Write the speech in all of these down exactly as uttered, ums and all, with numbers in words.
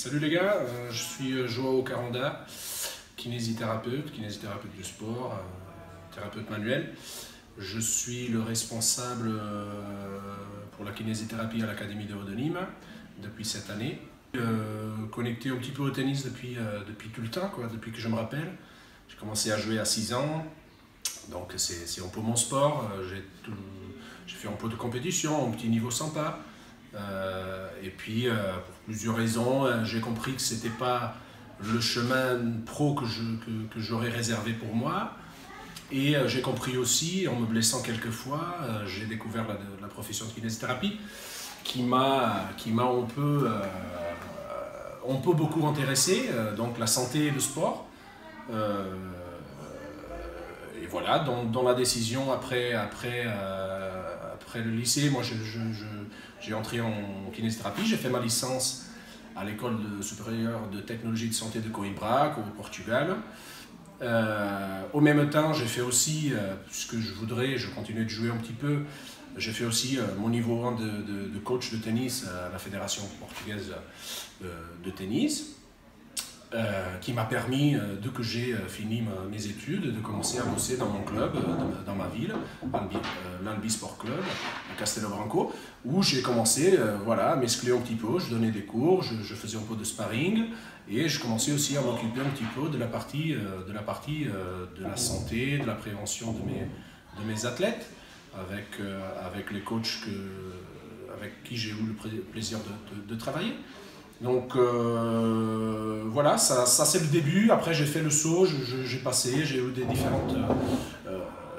Salut les gars, euh, je suis Joao Caranda, kinésithérapeute, kinésithérapeute du sport, euh, thérapeute manuel. Je suis le responsable euh, pour la kinésithérapie à l'Académie de de Nîmes depuis cette année. Euh, connecté un petit peu au tennis depuis, euh, depuis tout le temps, quoi, depuis que je me rappelle. J'ai commencé à jouer à six ans, donc c'est un peu mon sport. J'ai fait un peu de compétition, un petit niveau sympa. Euh, et puis, euh, pour plusieurs raisons, euh, j'ai compris que ce n'était pas le chemin pro que j'aurais que, que réservé pour moi. Et euh, j'ai compris aussi, en me blessant quelques fois, euh, j'ai découvert la, la profession de kinésithérapie qui m'a un peu, euh, un peu beaucoup intéressé, euh, donc la santé et le sport. Euh, et voilà, dans, dans la décision après, après, euh, après le lycée, moi je, je, je j'ai entré en kinésithérapie, j'ai fait ma licence à l'école supérieure de technologie de santé de Coimbra, au Portugal. Euh, au même temps, j'ai fait aussi, euh, puisque je voudrais, je continuais de jouer un petit peu, j'ai fait aussi euh, mon niveau un de, de, de coach de tennis à la Fédération portugaise de, de tennis, euh, qui m'a permis, euh, dès que j'ai fini ma, mes études, de commencer à bosser dans mon club, euh, dans, dans ma ville, l'Albi Sport Club, à Castelo Branco, où j'ai commencé euh, voilà, à m'escler un petit peu, je donnais des cours, je, je faisais un peu de sparring, et je commençais aussi à m'occuper un petit peu de la partie, euh, de, la, partie euh, de la santé, de la prévention de mes, de mes athlètes, avec, euh, avec les coachs que, avec qui j'ai eu le plaisir de, de, de travailler. Donc euh, voilà, ça, ça c'est le début. Après j'ai fait le saut, j'ai passé, j'ai eu des différentes, euh,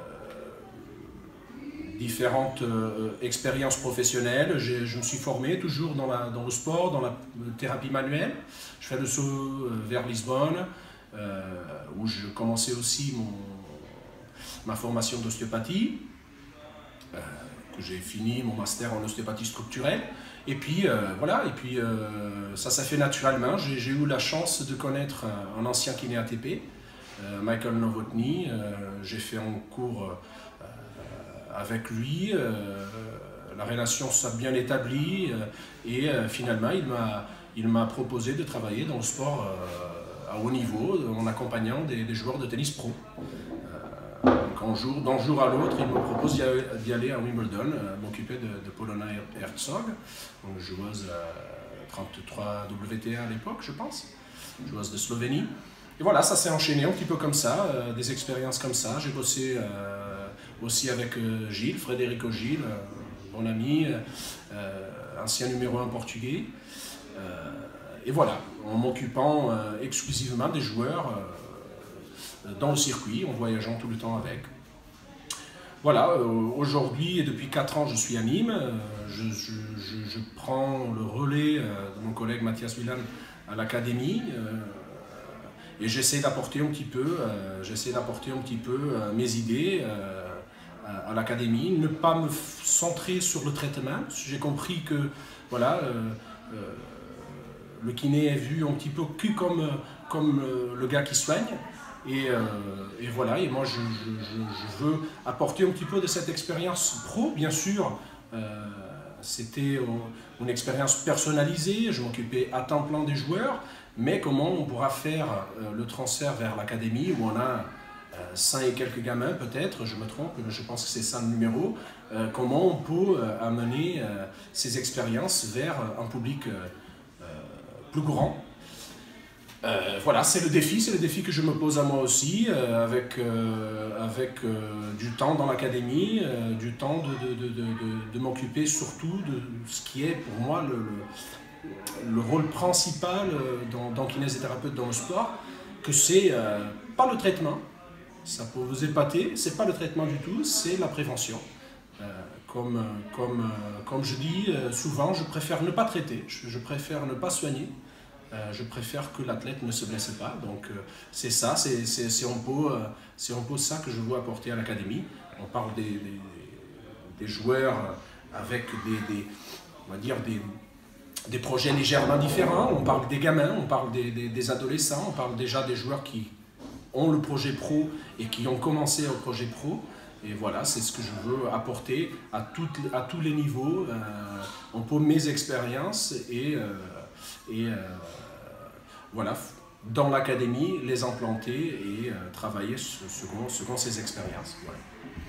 différentes euh, expériences professionnelles. Je me suis formé toujours dans, la, dans le sport, dans la thérapie manuelle. Je fais le saut vers Lisbonne, euh, où je commençais aussi mon, ma formation d'ostéopathie, euh, que j'ai fini mon master en ostéopathie structurelle. Et puis euh, voilà, et puis euh, ça s'est fait naturellement. J'ai eu la chance de connaître un, un ancien kiné A T P, euh, Michael Novotny. Euh, j'ai fait un cours euh, avec lui. Euh, la relation s'est bien établie euh, et euh, finalement il m'a il m'a proposé de travailler dans le sport euh, à haut niveau en accompagnant des, des joueurs de tennis pro. D'un jour à l'autre, il me propose d'y aller à Wimbledon, euh, m'occuper de, de Polona Herzog, une joueuse euh, trente-trois W T A à l'époque, je pense, joueuse de Slovénie. Et voilà, ça s'est enchaîné un petit peu comme ça, euh, des expériences comme ça. J'ai bossé euh, aussi avec euh, Gilles, Frederico Gilles, euh, mon ami, euh, ancien numéro un portugais. Euh, et voilà, en m'occupant euh, exclusivement des joueurs euh, dans le circuit, en voyageant tout le temps avec. Voilà, euh, aujourd'hui et depuis quatre ans, je suis à Nîmes. Euh, je, je, je, je prends le relais euh, de mon collègue Mathias Willan à l'académie euh, et j'essaie d'apporter un petit peu, euh, j'essaie d'apporter un petit peu euh, mes idées euh, à, à l'académie, ne pas me centrer sur le traitement. J'ai compris que voilà, euh, euh, le kiné est vu un petit peu que comme, comme euh, le gars qui soigne. Et, euh, et voilà, et moi je, je, je veux apporter un petit peu de cette expérience pro, bien sûr. Euh, C'était une expérience personnalisée, je m'occupais à temps plein des joueurs, mais comment on pourra faire euh, le transfert vers l'académie où on a euh, cinq et quelques gamins peut-être, je me trompe, je pense que c'est ça le numéro, euh, comment on peut euh, amener euh, ces expériences vers un public euh, euh, plus grand. Euh, voilà, c'est le défi, c'est le défi que je me pose à moi aussi, euh, avec, euh, avec euh, du temps dans l'académie, euh, du temps de, de, de, de, de m'occuper surtout de ce qui est pour moi le, le, le rôle principal dans, dans kinésithérapeute dans le sport, que c'est euh, pas le traitement, ça peut vous épater, c'est pas le traitement du tout, c'est la prévention. Euh, comme, comme, comme je dis euh, souvent, je préfère ne pas traiter, je, je préfère ne pas soigner. Euh, je préfère que l'athlète ne se blesse pas, donc euh, c'est ça, c'est un, peu, euh, un peu ça que je veux apporter à l'académie. On parle des, des, des joueurs avec des, des, on va dire des, des projets légèrement différents, on parle des gamins, on parle des, des, des adolescents, on parle déjà des joueurs qui ont le projet pro et qui ont commencé au projet pro. Et voilà, c'est ce que je veux apporter à, toutes, à tous les niveaux, euh, un peu mes expériences et, euh, et, euh, voilà, dans l'académie, les implanter et euh, travailler selon, selon ces expériences. Voilà.